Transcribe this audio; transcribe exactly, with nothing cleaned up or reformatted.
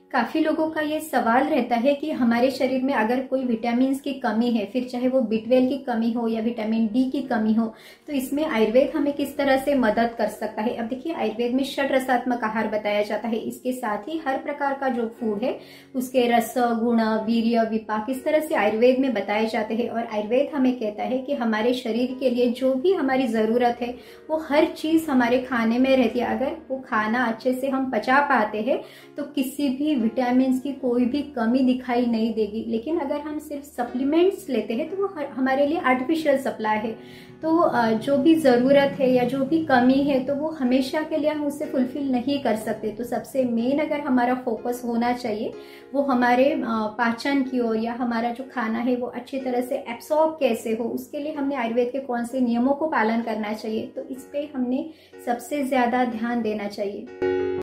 काफी लोगों का ये सवाल रहता है कि हमारे शरीर में अगर कोई विटामिन की कमी है, फिर चाहे वो बी ट्वेल्व की कमी हो या विटामिन डी की कमी हो, तो इसमें आयुर्वेद हमें किस तरह से मदद कर सकता है। अब देखिए, आयुर्वेद में षट रसात्मक आहार बताया जाता है। इसके साथ ही हर प्रकार का जो फूड है उसके रस, गुण, वीर्य, विपाक इस तरह से आयुर्वेद में बताए जाते हैं। और आयुर्वेद हमें कहता है कि हमारे शरीर के लिए जो भी हमारी जरूरत है वो हर चीज हमारे खाने में रहती है। अगर वो खाना अच्छे से हम पचा पाते हैं तो किसी भी विटामिन की कोई भी कमी दिखाई नहीं देगी। लेकिन अगर हम सिर्फ सप्लीमेंट्स लेते हैं तो वो हमारे लिए आर्टिफिशियल सप्लाई है। तो जो भी ज़रूरत है या जो भी कमी है तो वो हमेशा के लिए हम उससे फुलफिल नहीं कर सकते। तो सबसे मेन अगर हमारा फोकस होना चाहिए वो हमारे पाचन की ओर, या हमारा जो खाना है वो अच्छी तरह से एब्सॉर्ब कैसे हो, उसके लिए हमने आयुर्वेद के कौन से नियमों को पालन करना चाहिए। तो इस पे हमने सबसे ज़्यादा ध्यान देना चाहिए।